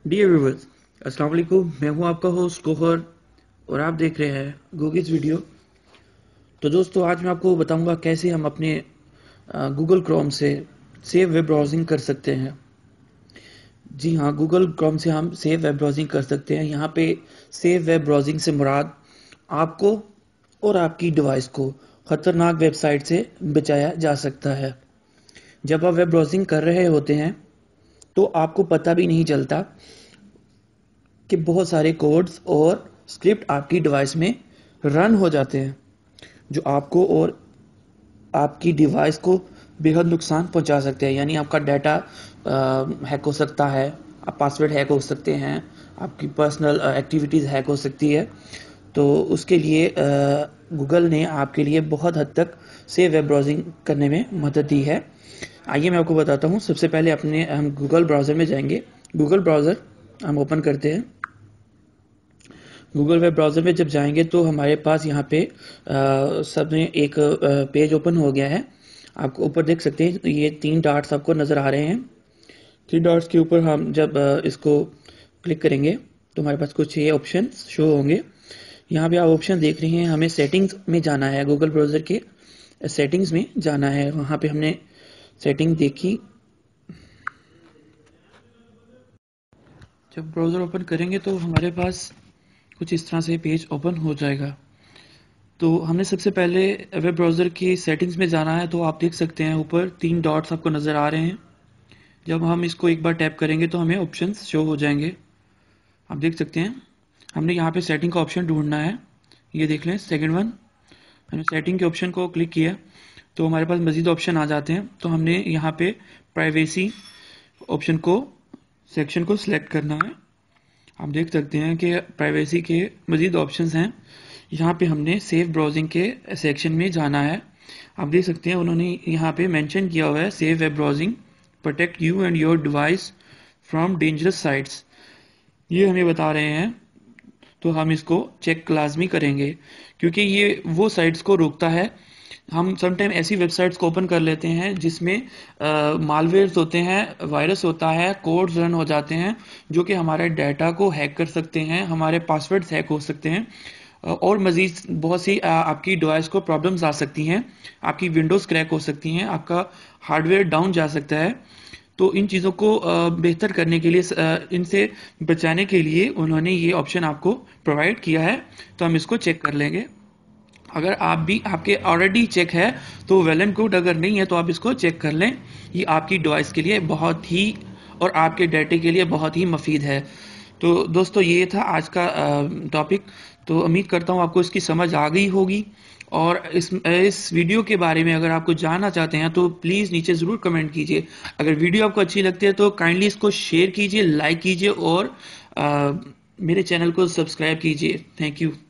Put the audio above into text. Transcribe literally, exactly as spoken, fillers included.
Dear viewers, अस्सलाम वालेकुम। मैं हूं आपका होस्ट कोहर और आप देख रहे हैं गूगल्स वीडियो। तो दोस्तों, आज मैं आपको बताऊंगा कैसे हम अपने गूगल क्रोम से सेव वेब ब्राउजिंग कर सकते हैं। जी हाँ, गूगल क्रोम से हम सेव वेब ब्राउजिंग कर सकते हैं। यहाँ पे सेव वेब ब्राउजिंग से मुराद आपको और आपकी डिवाइस को खतरनाक वेबसाइट से बचाया जा सकता है। जब आप वेब ब्राउजिंग कर रहे होते हैं तो आपको पता भी नहीं चलता कि बहुत सारे कोड्स और स्क्रिप्ट आपकी डिवाइस में रन हो जाते हैं, जो आपको और आपकी डिवाइस को बेहद नुकसान पहुंचा सकते हैं। यानी आपका डाटा हैक हो सकता है, आप पासवर्ड हैक हो सकते हैं, आपकी पर्सनल एक्टिविटीज़ हैक हो सकती है। तो उसके लिए गूगल ने आपके लिए बहुत हद तक सेव वेब ब्राउजिंग करने में मदद दी है। आइए मैं आपको बताता हूँ। सबसे पहले अपने हम गूगल ब्राउज़र में जाएंगे। गूगल ब्राउज़र हम ओपन करते हैं। गूगल वेब ब्राउज़र में जब जाएंगे तो हमारे पास यहाँ पे सब में एक आ, पेज ओपन हो गया है। आपको ऊपर देख सकते हैं ये तीन डॉट्स आपको नज़र आ रहे हैं। थ्री डॉट्स के ऊपर हम जब आ, इसको क्लिक करेंगे तो हमारे पास कुछ ये ऑप्शन शो होंगे। यहाँ पे आप ऑप्शन देख रहे हैं, हमें सेटिंग्स में जाना है। गूगल ब्राउज़र के सेटिंग्स में जाना है। वहाँ पे हमने सेटिंग देखी। जब ब्राउज़र ओपन करेंगे तो हमारे पास कुछ इस तरह से पेज ओपन हो जाएगा। तो हमने सबसे पहले वेब ब्राउज़र की सेटिंग्स में जाना है। तो आप देख सकते हैं ऊपर तीन डॉट्स आपको नज़र आ रहे हैं। जब हम इसको एक बार टैप करेंगे तो हमें ऑप्शंस शो हो जाएंगे। आप देख सकते हैं हमने यहाँ पे सेटिंग का ऑप्शन ढूंढना है। ये देख लें, सेकंड वन हमने सेटिंग के ऑप्शन को क्लिक किया तो हमारे पास मज़ीद ऑप्शन आ जाते हैं। तो हमने यहाँ पे प्राइवेसी ऑप्शन को सेक्शन को सिलेक्ट करना है। आप देख सकते हैं कि प्राइवेसी के मज़ीद ऑप्शंस हैं। यहाँ पे हमने सेफ ब्राउजिंग के सेक्शन में जाना है। आप देख सकते हैं उन्होंने यहाँ पे मेंशन किया हुआ है safe web browsing protect you and your device from dangerous sites. ये हमें बता रहे हैं। तो हम इसको चेक लाजमी करेंगे क्योंकि ये वो साइट्स को रोकता है। हम समटाइम ऐसी वेबसाइट्स को ओपन कर लेते हैं जिसमें मालवेयर्स होते हैं, वायरस होता है, कोड्स रन हो जाते हैं जो कि हमारे डाटा को हैक कर सकते हैं, हमारे पासवर्ड्स हैक हो सकते हैं और मज़ीद बहुत सी आपकी डिवाइस को प्रॉब्लम्स आ सकती हैं। आपकी विंडोज़ क्रैक हो सकती हैं, आपका हार्डवेयर डाउन जा सकता है। तो इन चीज़ों को बेहतर करने के लिए, इनसे बचाने के लिए उन्होंने ये ऑप्शन आपको प्रोवाइड किया है। तो हम इसको चेक कर लेंगे। अगर आप भी आपके ऑलरेडी चेक है तो वेल एंड गुड, अगर नहीं है तो आप इसको चेक कर लें। ये आपकी डिवाइस के लिए बहुत ही और आपके डाटे के लिए बहुत ही मुफीद है। तो दोस्तों, ये था आज का टॉपिक। तो उम्मीद करता हूँ आपको इसकी समझ आ गई होगी। और इस इस वीडियो के बारे में अगर आपको जानना चाहते हैं तो प्लीज़ नीचे ज़रूर कमेंट कीजिए। अगर वीडियो आपको अच्छी लगती है तो काइंडली इसको शेयर कीजिए, लाइक कीजिए और आ, मेरे चैनल को सब्सक्राइब कीजिए। Thank you.